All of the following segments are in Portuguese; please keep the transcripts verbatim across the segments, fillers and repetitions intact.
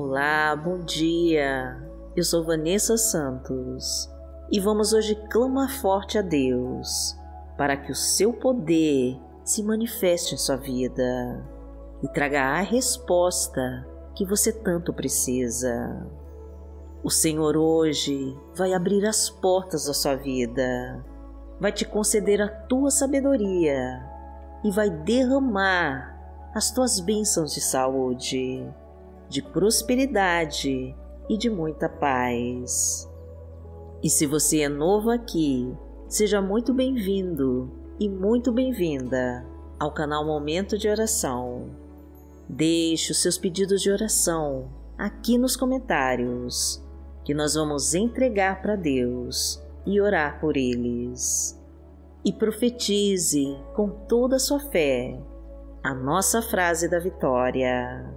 Olá, bom dia! Eu sou Vanessa Santos e vamos hoje clamar forte a Deus para que o seu poder se manifeste em sua vida e traga a resposta que você tanto precisa. O Senhor hoje vai abrir as portas da sua vida, vai te conceder a tua sabedoria e vai derramar as tuas bênçãos de saúde, de prosperidade e de muita paz. E se você é novo aqui, seja muito bem-vindo e muito bem-vinda ao canal Momento de Oração. Deixe os seus pedidos de oração aqui nos comentários, que nós vamos entregar para Deus e orar por eles. E profetize com toda a sua fé a nossa frase da vitória.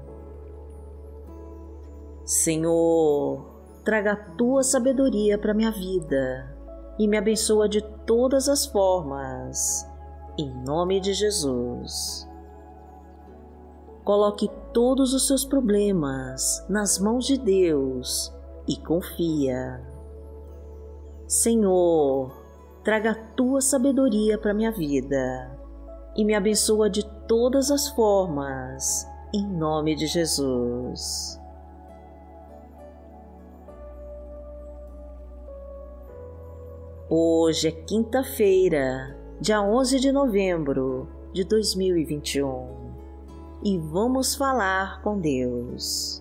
Senhor, traga a tua sabedoria para minha vida e me abençoa de todas as formas, em nome de Jesus. Coloque todos os seus problemas nas mãos de Deus e confia. Senhor, traga a tua sabedoria para minha vida e me abençoa de todas as formas, em nome de Jesus. Hoje é quinta-feira, dia onze de novembro de dois mil e vinte e um, e vamos falar com Deus.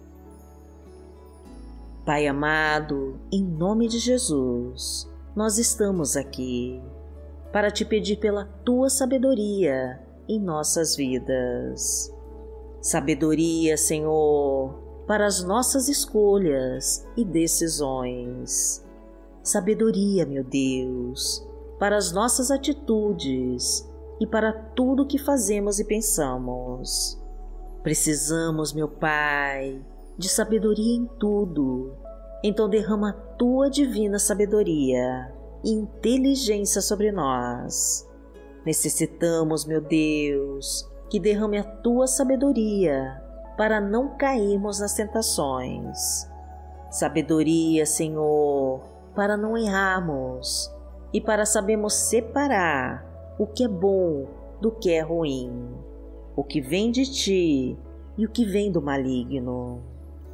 Pai amado, em nome de Jesus, nós estamos aqui para te pedir pela tua sabedoria em nossas vidas. Sabedoria, Senhor, para as nossas escolhas e decisões. Sabedoria, meu Deus, para as nossas atitudes e para tudo que fazemos e pensamos. Precisamos, meu Pai, de sabedoria em tudo. Então derrama a tua divina sabedoria e inteligência sobre nós. Necessitamos, meu Deus, que derrame a tua sabedoria para não cairmos nas tentações. Sabedoria, Senhor, para não errarmos e para sabermos separar o que é bom do que é ruim, o que vem de ti e o que vem do maligno.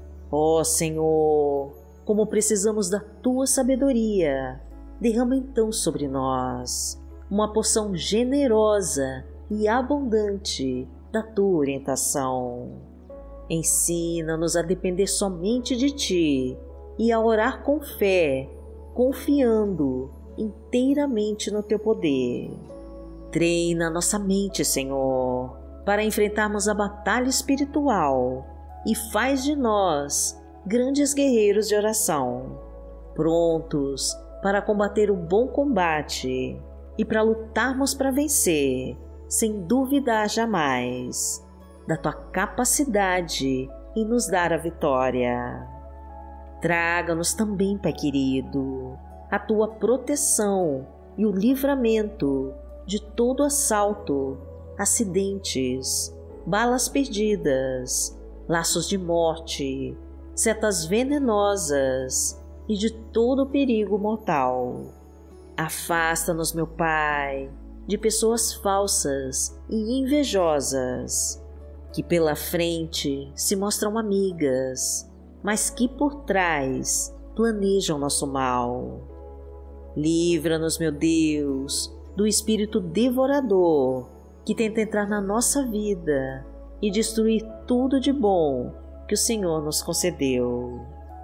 Ó Senhor, como precisamos da tua sabedoria, derrama então sobre nós uma porção generosa e abundante da tua orientação. Ensina-nos a depender somente de ti e a orar com fé, confiando inteiramente no teu poder. Treina nossa mente, Senhor, para enfrentarmos a batalha espiritual e faz de nós grandes guerreiros de oração, prontos para combater o bom combate e para lutarmos para vencer, sem duvidar jamais da tua capacidade em nos dar a vitória. Traga-nos também, Pai querido, a tua proteção e o livramento de todo assalto, acidentes, balas perdidas, laços de morte, setas venenosas e de todo perigo mortal. Afasta-nos, meu Pai, de pessoas falsas e invejosas, que pela frente se mostram amigas, mas que por trás planejam nosso mal. Livra-nos, meu Deus, do espírito devorador que tenta entrar na nossa vida e destruir tudo de bom que o Senhor nos concedeu.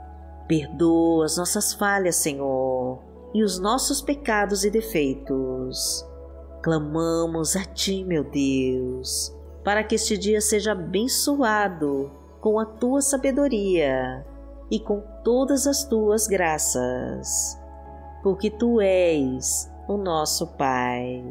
Perdoa as nossas falhas, Senhor, e os nossos pecados e defeitos. Clamamos a Ti, meu Deus, para que este dia seja abençoado com a Tua sabedoria e com todas as Tuas graças, porque Tu és o nosso Pai.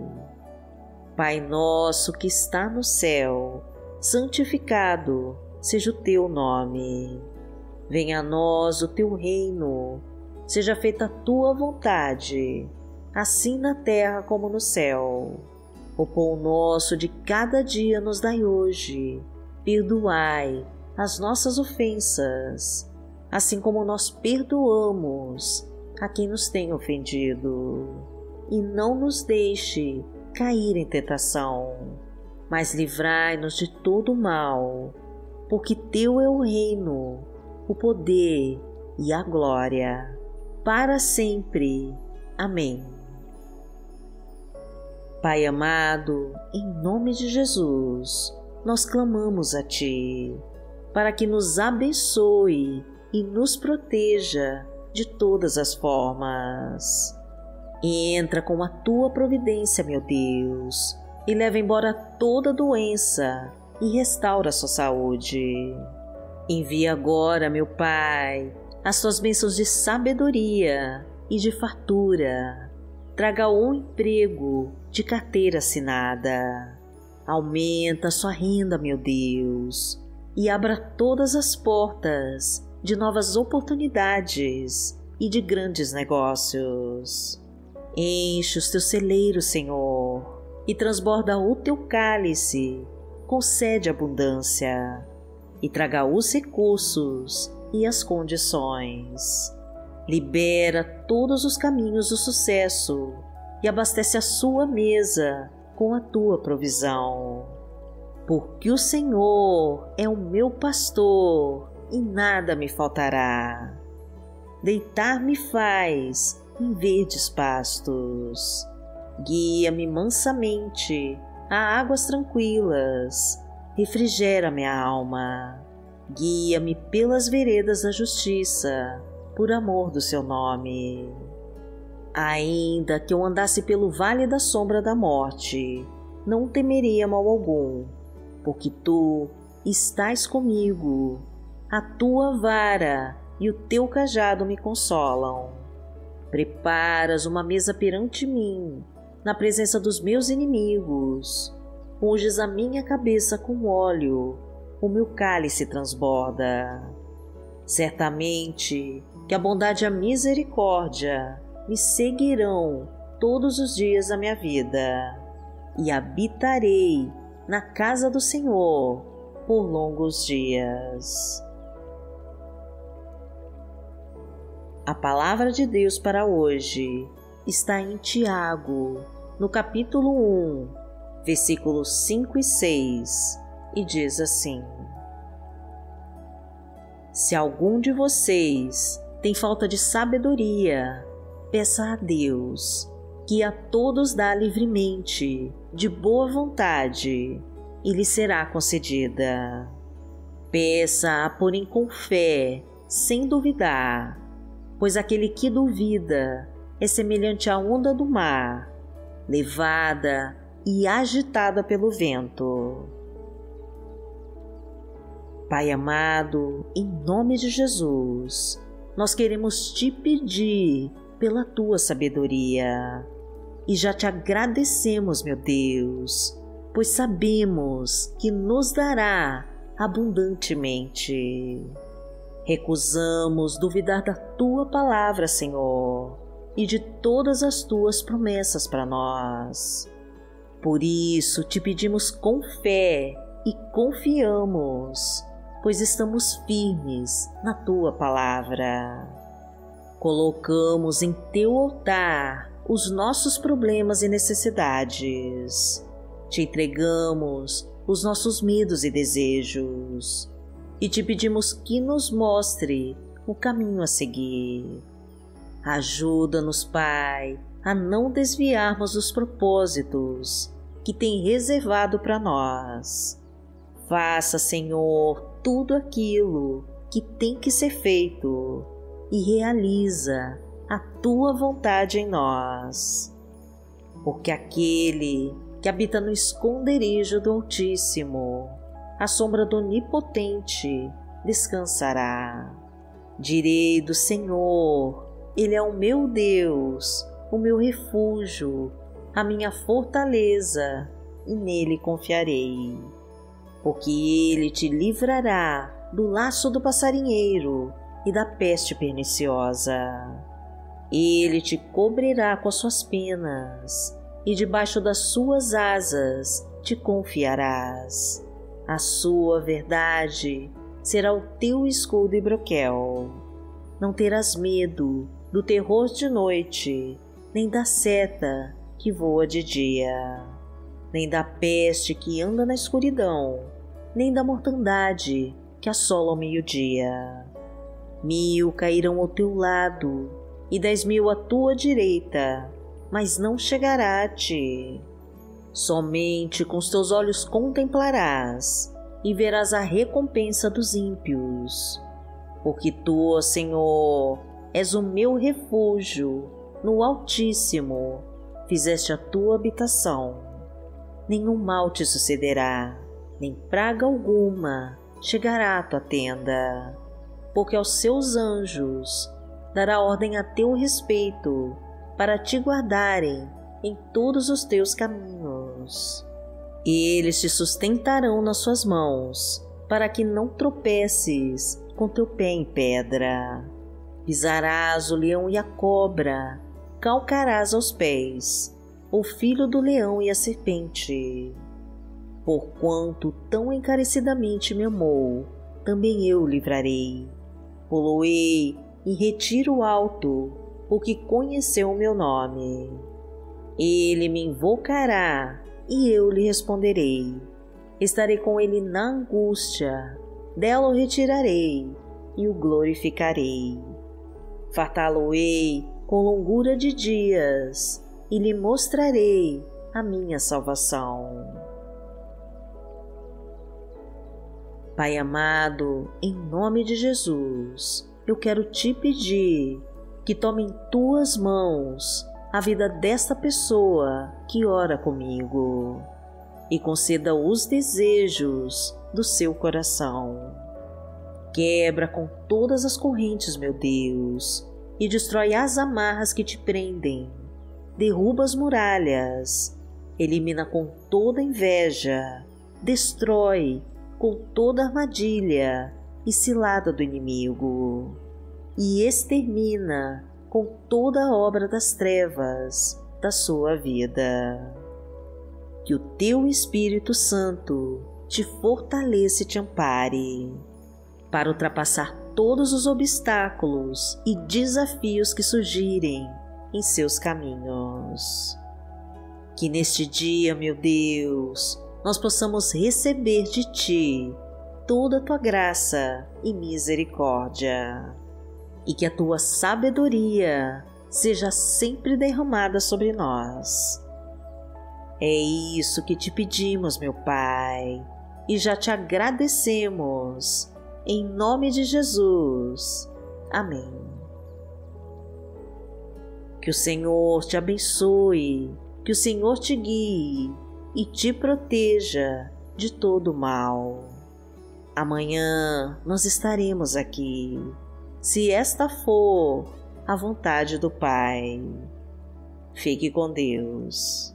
Pai nosso que está no céu, santificado seja o Teu nome. Venha a nós o Teu reino, seja feita a Tua vontade, assim na terra como no céu. O pão nosso de cada dia nos dai hoje, perdoai as nossas ofensas, assim como nós perdoamos a quem nos tem ofendido. E não nos deixe cair em tentação, mas livrai-nos de todo o mal, porque Teu é o reino, o poder e a glória, para sempre. Amém. Pai amado, em nome de Jesus, nós clamamos a Ti, para que nos abençoe e nos proteja de todas as formas. Entra com a Tua providência, meu Deus, e leva embora toda doença e restaura a sua saúde. Envia agora, meu Pai, as Tuas bênçãos de sabedoria e de fartura. Traga um emprego de carteira assinada. Aumenta a sua renda, meu Deus, e abra todas as portas de novas oportunidades e de grandes negócios. Enche os Teus celeiros, Senhor, e transborda o Teu cálice. Concede abundância e traga os recursos e as condições. Libera todos os caminhos do sucesso e abastece a sua mesa com a Tua provisão. Porque o Senhor é o meu pastor e nada me faltará. Deitar-me faz em verdes pastos. Guia-me mansamente a águas tranquilas. Refrigera minha alma. Guia-me pelas veredas da justiça, por amor do Seu nome. Ainda que eu andasse pelo vale da sombra da morte, não temeria mal algum, porque Tu estás comigo. A Tua vara e o Teu cajado me consolam. Preparas uma mesa perante mim, na presença dos meus inimigos. Unges a minha cabeça com óleo, o meu cálice transborda. Certamente que a bondade e a misericórdia me seguirão todos os dias da minha vida, e habitarei na casa do Senhor por longos dias. A palavra de Deus para hoje está em Tiago, no capítulo um, versículos cinco e seis, e diz assim: Se algum de vocês tem falta de sabedoria, peça a Deus, que a todos dá livremente, de boa vontade, e lhe será concedida. Peça-a, porém, com fé, sem duvidar, pois aquele que duvida é semelhante à onda do mar, levada e agitada pelo vento. Pai amado, em nome de Jesus, nós queremos Te pedir pela Tua sabedoria e já Te agradecemos, meu Deus, pois sabemos que nos dará abundantemente. Recusamos duvidar da Tua palavra, Senhor, e de todas as Tuas promessas para nós. Por isso Te pedimos com fé e confiamos, pois estamos firmes na Tua palavra. Colocamos em Teu altar os nossos problemas e necessidades. Te entregamos os nossos medos e desejos e Te pedimos que nos mostre o caminho a seguir. Ajuda-nos, Pai, a não desviarmos dos propósitos que tem reservado para nós. Faça, Senhor, tudo aquilo que tem que ser feito e realiza a Tua vontade em nós. Porque aquele que habita no esconderijo do Altíssimo, à sombra do Onipotente, descansará. Direi do Senhor, Ele é o meu Deus, o meu refúgio, a minha fortaleza, e nele confiarei. Porque Ele te livrará do laço do passarinheiro e da peste perniciosa. Ele te cobrirá com as suas penas, e debaixo das suas asas te confiarás. A sua verdade será o teu escudo e broquel. Não terás medo do terror de noite, nem da seta que voa de dia, nem da peste que anda na escuridão, nem da mortandade que assola ao meio-dia. Mil cairão ao teu lado e dez mil à tua direita, mas não chegará a ti. Somente com os teus olhos contemplarás e verás a recompensa dos ímpios. Porque tu, Senhor, és o meu refúgio, no Altíssimo fizeste a tua habitação. Nenhum mal te sucederá, nem praga alguma chegará à tua tenda, porque aos seus anjos dará ordem a teu respeito, para te guardarem em todos os teus caminhos. Eles te sustentarão nas suas mãos, para que não tropeces com teu pé em pedra. Pisarás o leão e a cobra, calcarás aos pés o filho do leão e a serpente. Porquanto tão encarecidamente me amou, também eu o livrarei. Poloei em retiro alto, porque conheceu o meu nome. Ele me invocará e eu lhe responderei. Estarei com ele na angústia, dela o retirarei e o glorificarei. Fartá-lo-ei com longura de dias e lhe mostrarei a minha salvação. Pai amado, em nome de Jesus, eu quero te pedir que tome em tuas mãos a vida desta pessoa que ora comigo e conceda os desejos do seu coração. Quebra com todas as correntes, meu Deus, e destrói as amarras que te prendem. Derruba as muralhas, elimina com toda inveja, destrói com toda armadilha e cilada do inimigo, e extermina com toda a obra das trevas da sua vida. Que o teu Espírito Santo te fortaleça e te ampare, para ultrapassar todos os obstáculos e desafios que surgirem em seus caminhos. Que neste dia, meu Deus, nós possamos receber de Ti toda a Tua graça e misericórdia, e que a Tua sabedoria seja sempre derramada sobre nós. É isso que te pedimos, meu Pai, e já te agradecemos, em nome de Jesus. Amém. Que o Senhor te abençoe, que o Senhor te guie e te proteja de todo mal. Amanhã nós estaremos aqui, se esta for a vontade do Pai. Fique com Deus.